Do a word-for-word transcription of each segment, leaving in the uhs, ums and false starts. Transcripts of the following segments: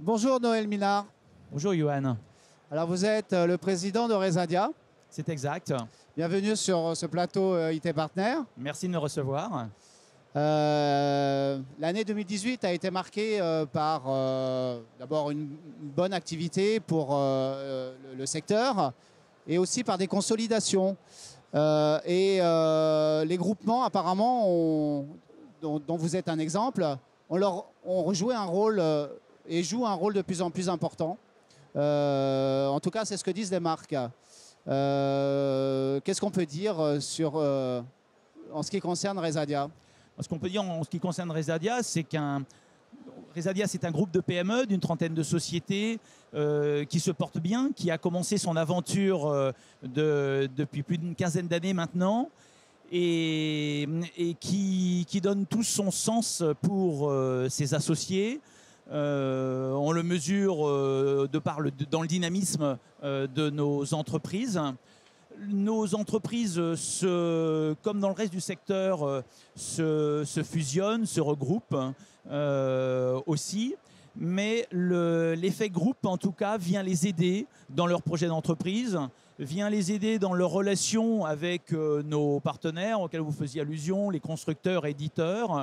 Bonjour Noël Minard. Bonjour Johan. Alors vous êtes le président de Resadia. C'est exact. Bienvenue sur ce plateau I T Partner. Merci de me recevoir. Euh, L'année deux mille dix-huit a été marquée euh, par euh, d'abord une, une bonne activité pour euh, le, le secteur et aussi par des consolidations. Euh, et euh, les groupements apparemment, ont, dont, dont vous êtes un exemple, ont, leur, ont joué un rôle euh, et jouent un rôle de plus en plus important. Euh, en tout cas, c'est ce que disent les marques. Euh, Qu'est-ce qu'on peut dire sur, euh, en ce qui concerne Resadia? Ce qu'on peut dire en ce qui concerne Resadia, c'est qu'un Resadia, c'est un groupe de P M E d'une trentaine de sociétés euh, qui se porte bien, qui a commencé son aventure euh, de, depuis plus d'une quinzaine d'années maintenant et, et qui, qui donne tout son sens pour euh, ses associés. Euh, on le mesure euh, de par le, dans le dynamisme euh, de nos entreprises. Nos entreprises, se, comme dans le reste du secteur, se, se fusionnent, se regroupent euh, aussi. Mais l'effet groupe, en tout cas, vient les aider dans leurs projets d'entreprise, vient les aider dans leurs relations avec euh, nos partenaires auxquels vous faisiez allusion, les constructeurs, éditeurs.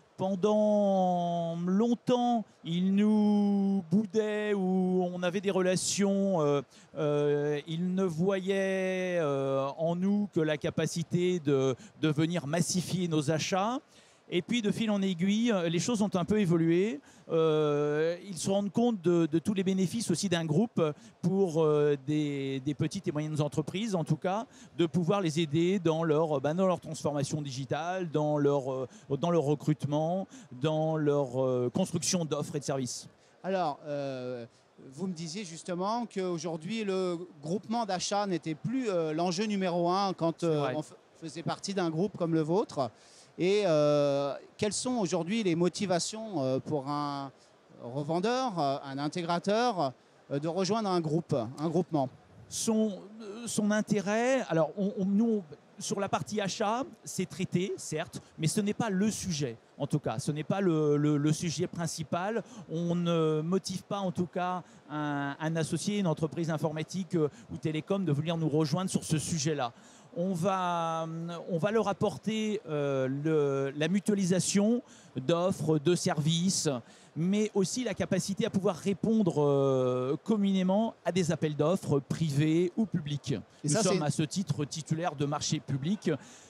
Pendant longtemps, ils nous boudaient ou on avait des relations. Euh, euh, ils ne voyaient euh, en nous que la capacité de, de venir massifier nos achats. Et puis, de fil en aiguille, les choses ont un peu évolué. Euh, ils se rendent compte de, de tous les bénéfices aussi d'un groupe pour euh, des, des petites et moyennes entreprises, en tout cas, de pouvoir les aider dans leur, ben, dans leur transformation digitale, dans leur, euh, dans leur recrutement, dans leur euh, construction d'offres et de services. Alors, euh, vous me disiez justement qu'aujourd'hui, le groupement d'achat n'était plus euh, l'enjeu numéro un quand euh, on faisait partie d'un groupe comme le vôtre. Et euh, quelles sont aujourd'hui les motivations euh, pour un revendeur, euh, un intégrateur, euh, de rejoindre un groupe, un groupement? Son, son intérêt, alors on, on, nous, sur la partie achat, c'est traité, certes, mais ce n'est pas le sujet, en tout cas. Ce n'est pas le, le, le sujet principal. On ne motive pas, en tout cas, un, un associé, une entreprise informatique euh, ou télécom de venir nous rejoindre sur ce sujet-là. On va, on va leur apporter euh, le, la mutualisation d'offres, de services, mais aussi la capacité à pouvoir répondre euh, communément à des appels d'offres privés ou publics. Et Nous ça, sommes à ce titre titulaires de marchés publics.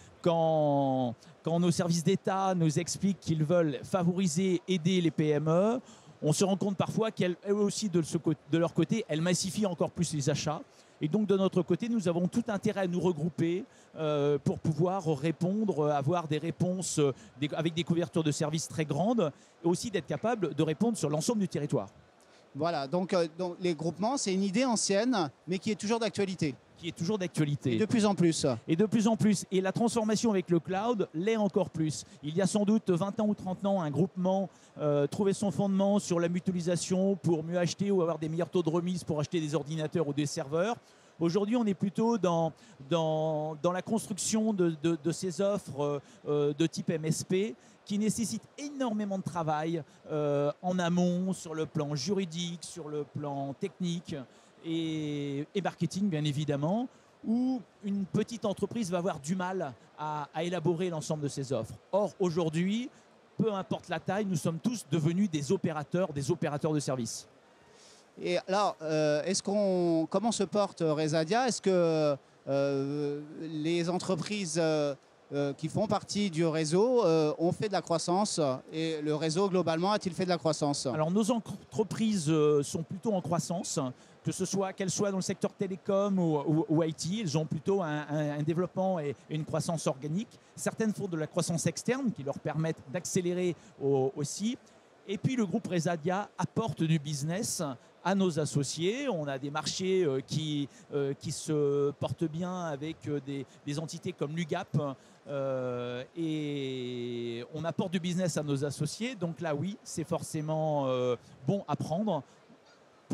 Quand, quand nos services d'État nous expliquent qu'ils veulent favoriser, aider les P M E, on se rend compte parfois qu'elles aussi, de, ce, de leur côté, elles massifient encore plus les achats. Et donc, de notre côté, nous avons tout intérêt à nous regrouper euh, pour pouvoir répondre, avoir des réponses euh, des, avec des couvertures de services très grandes et aussi d'être capable de répondre sur l'ensemble du territoire. Voilà, donc, euh, donc les groupements, c'est une idée ancienne, mais qui est toujours d'actualité. Qui est toujours d'actualité. Et de plus en plus. Et de plus en plus. Et la transformation avec le cloud l'est encore plus. Il y a sans doute vingt ans ou trente ans, un groupement euh, trouvait son fondement sur la mutualisation pour mieux acheter ou avoir des meilleurs taux de remise pour acheter des ordinateurs ou des serveurs. Aujourd'hui, on est plutôt dans, dans, dans la construction de, de, de ces offres euh, de type M S P qui nécessitent énormément de travail euh, en amont, sur le plan juridique, sur le plan technique et, et marketing, bien évidemment, où une petite entreprise va avoir du mal à, à élaborer l'ensemble de ces offres. Or, aujourd'hui, peu importe la taille, nous sommes tous devenus des opérateurs, des opérateurs de services. Et alors, euh, est-ce qu'on, comment se porte Resadia? Est-ce que euh, les entreprises euh, euh, qui font partie du réseau euh, ont fait de la croissance? Et le réseau, globalement, a-t-il fait de la croissance? Alors, nos entreprises euh, sont plutôt en croissance, que ce soit qu'elles soient dans le secteur télécom ou, ou, ou I T. Elles ont plutôt un, un, un développement et une croissance organique. Certaines font de la croissance externe qui leur permettent d'accélérer au, aussi. Et puis, le groupe Resadia apporte du business à nos associés. On a des marchés euh, qui, euh, qui se portent bien avec euh, des, des entités comme l'U G A P euh, et on apporte du business à nos associés. Donc là, oui, c'est forcément euh, bon à prendre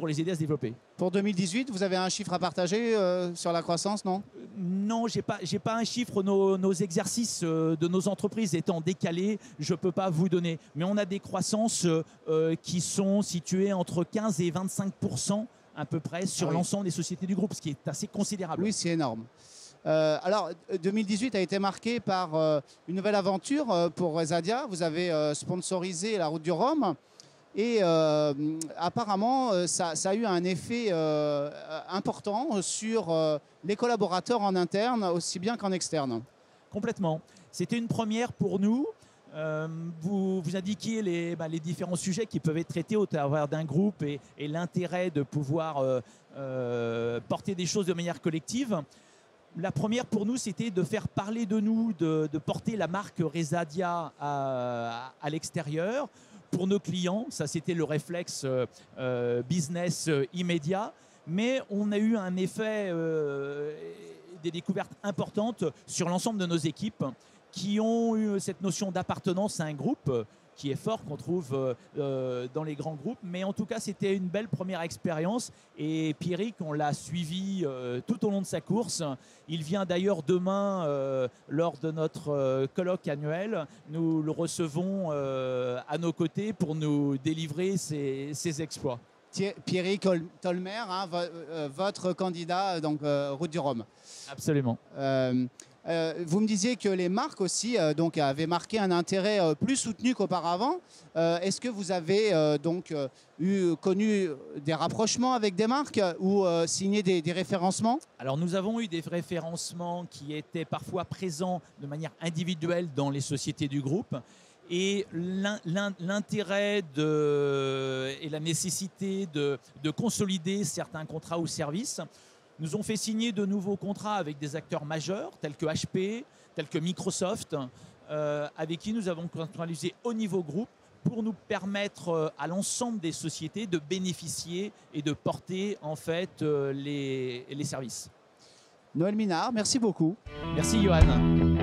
pour les aider à se développer. Pour deux mille dix-huit, vous avez un chiffre à partager euh, sur la croissance, non? Non, je n'ai pas, j'ai pas un chiffre. Nos, nos exercices euh, de nos entreprises étant décalés, je ne peux pas vous donner. Mais on a des croissances euh, qui sont situées entre quinze et vingt-cinq pour cent à peu près sur ah oui. l'ensemble des sociétés du groupe, ce qui est assez considérable. Oui, c'est énorme. Euh, alors, deux mille dix-huit a été marqué par euh, une nouvelle aventure euh, pour Resadia. Vous avez euh, sponsorisé la Route du Rhum. Et euh, apparemment, euh, ça, ça a eu un effet euh, important sur euh, les collaborateurs en interne, aussi bien qu'en externe. Complètement. C'était une première pour nous. Euh, vous, vous indiquiez les, bah, les différents sujets qui peuvent être traités au travers d'un groupe et, et l'intérêt de pouvoir euh, euh, porter des choses de manière collective. La première pour nous, c'était de faire parler de nous, de, de porter la marque Resadia à, à l'extérieur. Pour nos clients, ça c'était le réflexe euh, business euh, immédiat, mais on a eu un effet, euh, des découvertes importantes sur l'ensemble de nos équipes qui ont eu cette notion d'appartenance à un groupe qui est fort, qu'on trouve euh, dans les grands groupes. Mais en tout cas, c'était une belle première expérience. Et Pierrick, on l'a suivi euh, tout au long de sa course. Il vient d'ailleurs demain, euh, lors de notre euh, colloque annuel. Nous le recevons euh, à nos côtés pour nous délivrer ses, ses exploits. Pierrick Tolmer, hein, vo euh, votre candidat, donc euh, Route du Rhum. Absolument. Euh, Euh, vous me disiez que les marques aussi euh, donc, avaient marqué un intérêt euh, plus soutenu qu'auparavant. Euh, Est-ce que vous avez euh, donc, euh, eu, connu des rapprochements avec des marques ou euh, signé des, des référencements? Alors nous avons eu des référencements qui étaient parfois présents de manière individuelle dans les sociétés du groupe. Et l'intérêt et la nécessité de, de consolider certains contrats ou services nous ont fait signer de nouveaux contrats avec des acteurs majeurs tels que H P, tels que Microsoft, euh, avec qui nous avons contractualisé au niveau groupe pour nous permettre euh, à l'ensemble des sociétés de bénéficier et de porter en fait euh, les, les services. Noël Minard, merci beaucoup. Merci Johan.